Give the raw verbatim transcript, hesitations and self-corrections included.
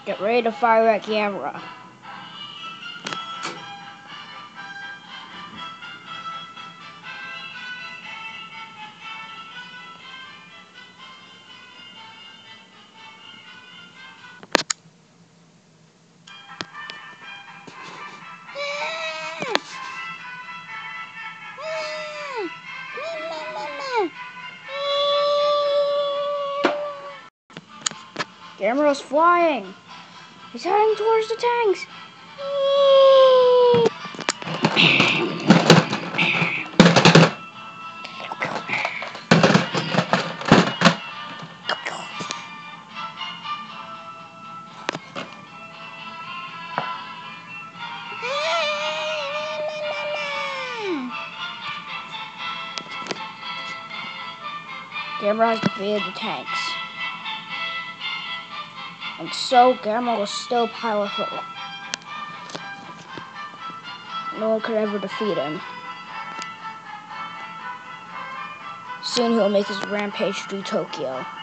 Get ready to fire at Gamera. Gamera's flying. He's heading towards the tanks. Gamera has defeated the tanks. And so Gamera was still powerful. No one could ever defeat him. Soon he will make his rampage through Tokyo.